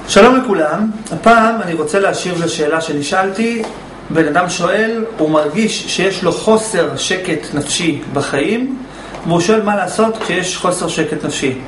שלום לכולם, הפעם אני רוצה להשיב לשאלה שנשאלתי. בן אדם שואל, הוא מרגיש שיש לו חוסר שקט נפשי בחיים, והוא שואל מה לעשות כשיש חוסר שקט נפשי.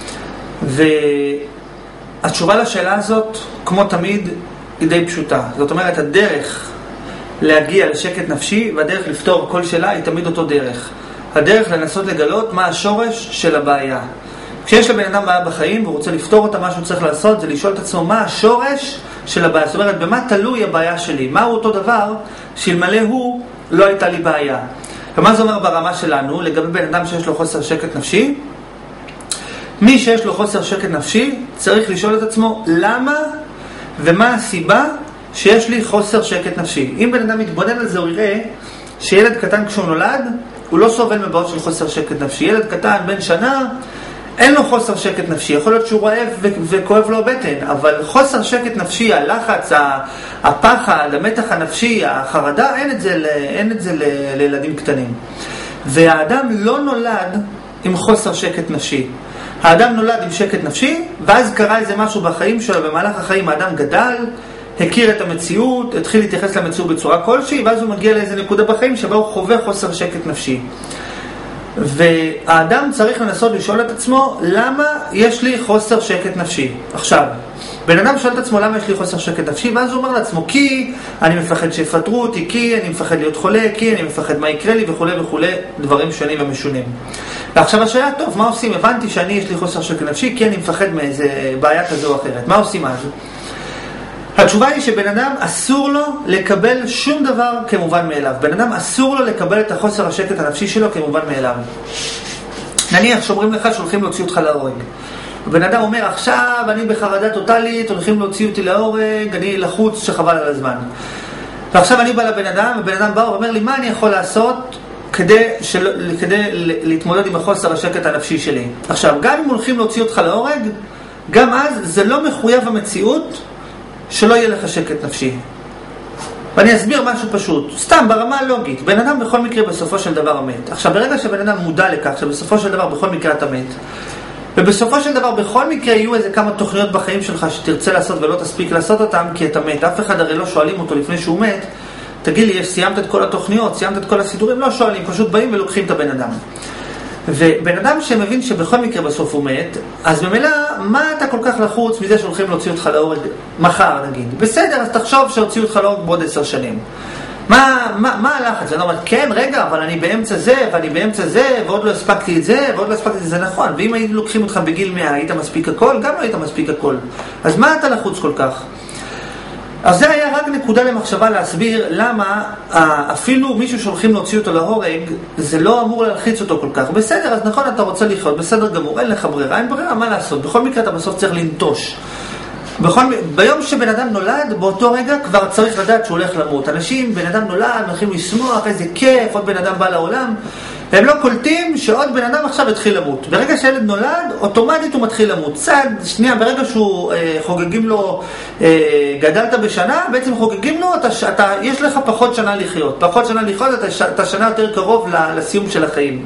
והתשובה לשאלה הזאת, כמו תמיד, היא די פשוטה. זאת אומרת, הדרך להגיע לשקט נפשי והדרך לפתור כל שאלה היא תמיד אותו דרך. הדרך לנסות לגלות מה השורש של הבעיה. כשיש לבן אדם בעיה בחיים והוא רוצה לפתור אותה, מה שהוא צריך לעשות זה לשאול את עצמו מה השורש של הבעיה. זאת אומרת, במה תלוי הבעיה שלי? מהו אותו דבר שאלמלא הוא לא הייתה לי בעיה? ומה זה אומר ברמה שלנו לגבי בן אדם שיש לו חוסר שקט נפשי? מי שיש לו חוסר שקט נפשי צריך לשאול את עצמו למה ומה הסיבה שיש לי חוסר שקט נפשי. אם בן אדם מתבונן על זה הוא יראה שילד קטן כשהוא נולד הוא לא סובל מבעיות של חוסר שקט נפשי. ילד קטן בן שנה אין לו חוסר שקט נפשי, יכול להיות שהוא רעב וכואב לו הבטן, אבל חוסר שקט נפשי, הלחץ, הפחד, המתח הנפשי, החרדה, אין את זה לילדים קטנים. והאדם לא נולד עם חוסר שקט נפשי. האדם נולד עם שקט נפשי, ואז קרה איזה משהו בחיים שלו, במהלך החיים האדם גדל, הכיר את המציאות, התחיל להתייחס למציאות בצורה כלשהי, ואז הוא מגיע לאיזה נקודה בחיים שבה הוא חווה חוסר שקט נפשי. והאדם צריך לנסות לשאול את עצמו למה יש לי חוסר שקט נפשי. עכשיו, בן אדם שואל את עצמו למה יש לי חוסר שקט נפשי, ואז הוא אומר לעצמו כי אני מפחד שיפטרו אותי, כי אני מפחד להיות חולה, כי אני מפחד מה יקרה לי וכו' וכו', דברים שונים ומשונים. ועכשיו השאלה, טוב, מה עושים? הבנתי שאני יש לי חוסר שקט נפשי כי אני מפחד מאיזה בעיה כזו או אחרת. מה עושים אז? התשובה היא שבן אדם אסור לו לקבל שום דבר כמובן מאליו. בן אדם אסור לו לקבל את החוסר השקט הנפשי שלו כמובן מאליו. נניח שאומרים לך שהולכים להוציא אותך להורג. ובן אדם אומר עכשיו אני בחרדה טוטלית, הולכים להוציא אותי להורג, אני לחוץ שחבל על הזמן. ועכשיו אני בא לבן אדם, ובן אדם בא ואומר לי מה אני יכול לעשות כדי להתמודד עם החוסר השקט הנפשי שלי. עכשיו גם אם הולכים להוציא אותך להורג, גם אז זה לא מחויב המציאות שלא יהיה לך שקט נפשי. ואני אסביר משהו פשוט. סתם, ברמה הלוגית. בן אדם בכל מקרה בסופו של דבר מת. עכשיו, ברגע שבן אדם מודע לכך שבסופו של דבר בכל מקרה אתה מת, ובסופו של דבר בכל מקרה יהיו איזה כמה תוכניות בחיים שלך שתרצה לעשות ולא תספיק לעשות אותם כי אתה מת. אף אחד הרי לא שואלים אותו לפני שהוא מת, תגיד לי, סיימת את כל התוכניות, סיימת את כל הסידורים? לא שואלים, פשוט באים ולוקחים את הבן אדם. ובן אדם שמבין שבכל מקרה בסוף הוא מת, אז במילא, מה אתה כל כך לחוץ מזה שהולכים להוציא אותך להורג מחר נגיד? בסדר, אז תחשוב שהוציאו אותך להורג בעוד 10 שנים. מה הלחץ? אני אומר, כן, רגע, אבל אני באמצע זה, ואני באמצע זה, ועוד לא הספקתי את זה, ועוד לא הספקתי את זה, נכון. ואם היינו לוקחים אותך בגיל 100, היית מספיק הכל? גם לא היית מספיק הכל. אז מה אתה לחוץ כל כך? אז זה היה רק נקודה למחשבה להסביר למה אפילו מישהו שהולכים להוציא אותו להורג זה לא אמור להלחיץ אותו כל כך. בסדר, אז נכון אתה רוצה לחיות, בסדר גמור, אין לך ברירה, אין ברירה, מה לעשות? בכל מקרה אתה בסוף צריך לנטוש. ביום שבן אדם נולד, באותו רגע כבר צריך לדעת שהוא הולך למות. אנשים, בן אדם נולד, מתחילים לשמוח, איזה כיף, עוד בן אדם בא לעולם, והם לא קולטים שעוד בן אדם עכשיו התחיל למות. ברגע שהילד נולד, אוטומטית הוא מתחיל למות. צד, שנייה, ברגע שהוא חוגגים לו, גדלת בשנה, בעצם חוגגים לו, יש לך פחות שנה לחיות. פחות שנה לחיות, אתה שנה יותר קרוב לסיום של החיים.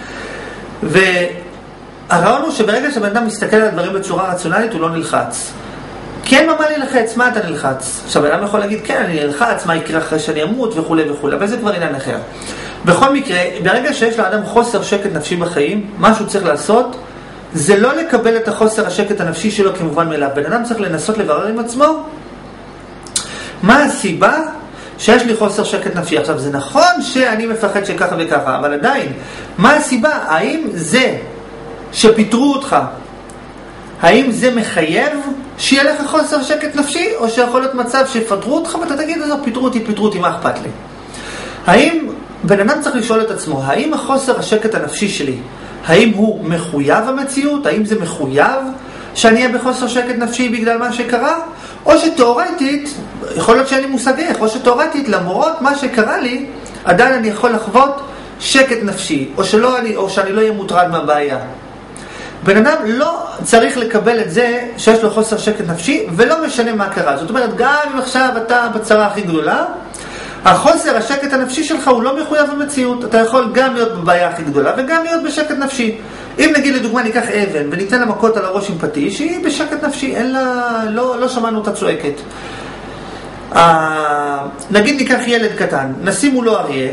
והרעיון הוא שברגע שבן אדם מסתכל על הדברים בצורה רציונלית, הוא לא נלחץ. כן, מה נלחץ? מה אתה נלחץ? עכשיו, בן אדם יכול להגיד, כן, אני נלחץ, מה יקרה אחרי שאני אמות וכו' וכו', אבל זה כבר עניין אחר. בכל מקרה, ברגע שיש לאדם חוסר שקט נפשי בחיים, מה שהוא צריך לעשות, זה לא לקבל את החוסר השקט הנפשי שלו כמובן מאליו. בן אדם צריך לנסות לברר עם עצמו, מה הסיבה שיש לי חוסר שקט נפשי. עכשיו, זה נכון שאני מפחד שככה וככה, אבל עדיין, מה הסיבה? האם זה שפיטרו אותך, האם זה מחייב שיהיה לך חוסר שקט נפשי, או שיכול להיות מצב שפטרו אותך ואתה תגיד, אז פיטרו אותי, מה אכפת לי? האם בן אדם צריך לשאול את עצמו, האם החוסר השקט הנפשי שלי, האם הוא מחויב המציאות? האם זה מחויב שאני אהיה בחוסר שקט נפשי בגלל מה שקרה? או שתיאורטית, יכול להיות שאני מושגח, או שתיאורטית למרות מה שקרה לי, עדיין אני יכול לחוות שקט נפשי, או שאני לא אהיה מוטרד מהבעיה. בן אדם לא צריך לקבל את זה שיש לו חוסר שקט נפשי, ולא משנה מה קרה. זאת אומרת, גם אם עכשיו אתה בצרה הכי גדולה, החוסר השקט הנפשי שלך הוא לא מחויב במציאות. אתה יכול גם להיות בבעיה הכי גדולה וגם להיות בשקט נפשי. אם נגיד לדוגמה ניקח אבן וניתן לה מכות על הראש עם פטיש, היא בשקט נפשי, אין לה, לא שמענו אותה צועקת. נגיד ניקח ילד קטן, נשים מולו אריה,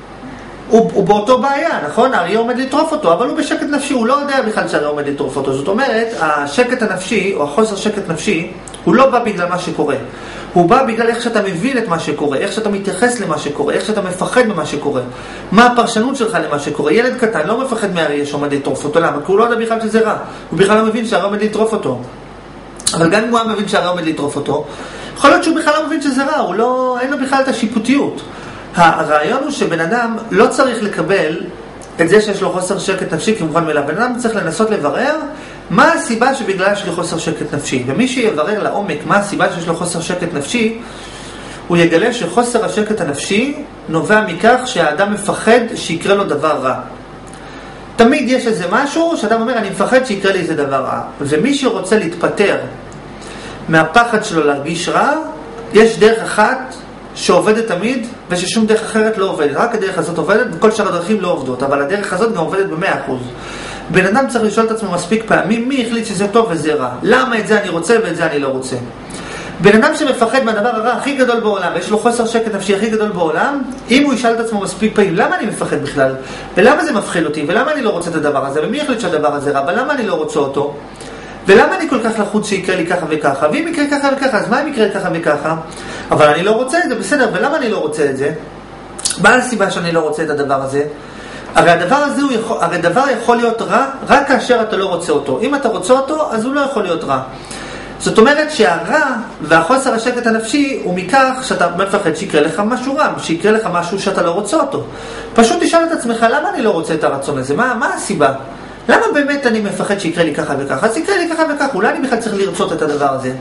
הוא באותו בעיה, נכון? האריה עומד לטרוף אותו, אבל הוא בשקט נפשי, הוא לא יודע בכלל שהאריה עומד לטרוף אותו. זאת אומרת, השקט הנפשי, או החוסר שקט נפשי, הוא לא בא בגלל מה שקורה. הוא בא בגלל איך שאתה מבין את מה שקורה, איך שאתה מתייחס למה שקורה, איך שאתה מפחד ממה שקורה. מה הפרשנות שלך למה שקורה? ילד קטן לא מפחד מהאריה שעומד לטרוף אותו, למה? כי הוא לא יודע בכלל שזה רע. הוא בכלל לא מבין שהאריה עומד לטרוף אותו. אבל גם אם הוא מבין שהאריה עומד לטרוף אותו, יכול להיות שהוא בכלל לא מבין שזה רע, אין לו בכלל את השיפוטיות. הרעיון הוא שבן אדם לא צריך לקבל את זה שיש לו חוסר שקט נפשי כמובן מאליו. בן אדם צריך לנסות לברר מה הסיבה שבגלל יש לו חוסר שקט נפשי. ומי שיברר לעומק מה הסיבה שיש לו חוסר שקט נפשי, הוא יגלה שחוסר השקט הנפשי נובע מכך שהאדם מפחד שיקרה לו דבר רע. תמיד יש איזה משהו שאדם אומר, אני מפחד שיקרה לי איזה דבר רע. ומי שרוצה להתפטר מהפחד שלו להרגיש רע, יש דרך אחת שעובדת תמיד, וששום דרך אחרת לא עובדת. רק הדרך הזאת עובדת, וכל שאר הדרכים לא עובדות, אבל הדרך הזאת גם עובדת ב100%. בן אדם צריך לשאול את עצמו מספיק פעמים, מי החליט שזה טוב וזה רע? למה את זה אני רוצה ואת זה אני לא רוצה? בן אדם שמפחד מהדבר הרע הכי גדול בעולם, ויש לו חוסר שקט נפשי הכי גדול בעולם, אם הוא ישאל את עצמו מספיק פעמים, למה אני מפחד בכלל? ולמה זה מפחיד אותי? ולמה אני לא רוצה את הדבר הזה? ומי החליט שהדבר הזה רע? ולמה אני לא רוצה אותו? ולמה אני כל כך לחוץ שיקרה לי ככה וככה? ואם יקרה ככה וככה, אז מה אם יקרה ככה וככה? אבל אני לא רוצה את זה, בסדר, ולמה אני לא רוצה את זה? מה הסיבה שאני לא רוצה את הדבר הזה? הרי הדבר יכול להיות רע רק כאשר אתה לא רוצה אותו. אם אתה רוצה אותו, אז הוא לא יכול להיות רע. זאת אומרת שהרע והחוסר השקט הנפשי הוא מכך שאתה מפחד שיקרה לך משהו רע, שיקרה לך משהו שאתה לא רוצה אותו. פשוט תשאל את עצמך, למה אני לא רוצה את הרצון הזה? מה הסיבה? למה באמת אני מפחד שיקרה לי ככה וככה? אז יקרה לי ככה וככה, אולי אני בכלל צריך לרצות את הדבר הזה.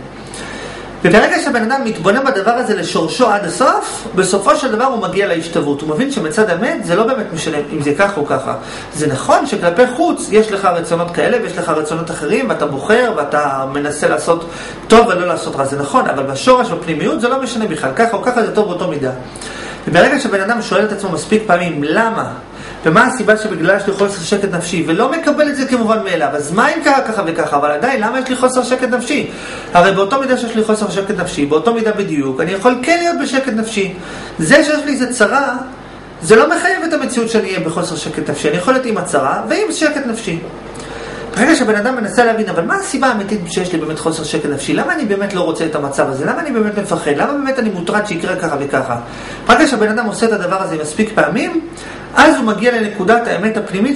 וברגע שהבן אדם מתבונן בדבר הזה לשורשו עד הסוף, בסופו של דבר הוא מגיע להשתוות. הוא מבין שמצד האמת זה לא באמת משנה אם זה ככה או ככה. זה נכון שכלפי חוץ יש לך רצונות כאלה ויש לך רצונות אחרים, ואתה בוחר ואתה מנסה לעשות טוב ולא לעשות רע. זה נכון, אבל בשורש בפנימיות זה לא משנה בכלל. ככה או ככה זה טוב באותו מידה. וברגע שבן אדם שואל את עצמו מספיק פעמים למה, ומה הסיבה שבגלל יש לי חוסר שקט נפשי, ולא מקבל את זה כמובן מאליו, אז מה אם קרה ככה וככה? אבל עדיין, למה יש לי חוסר שקט נפשי? הרי באותו מידה שיש לי חוסר שקט נפשי, באותו מידה בדיוק, אני יכול כן להיות בשקט נפשי. זה שיש לי איזה צרה, זה לא מחייב את המציאות שאני אהיה בחוסר שקט נפשי. אני יכול להיות עם הצרה ועם שקט נפשי. ברגע שבן אדם מנסה להבין, אבל מה הסיבה האמיתית שיש לי באמת חוסר שקט נפשי? למה אני באמת לא רוצה את המצב הזה? למה אני באמת מפחד? למה באמת אני מוטרד שיקרה ככה וככה? ברגע שבן אדם עושה את הדבר הזה מספיק פעמים, אז הוא מגיע לנקודת האמת הפנימית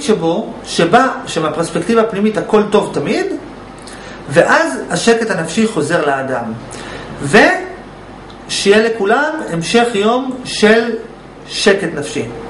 שמהפרספקטיבה הפנימית הכל טוב תמיד, ואז השקט הנפשי חוזר לאדם. ושיהיה לכולם המשך יום של שקט נפשי.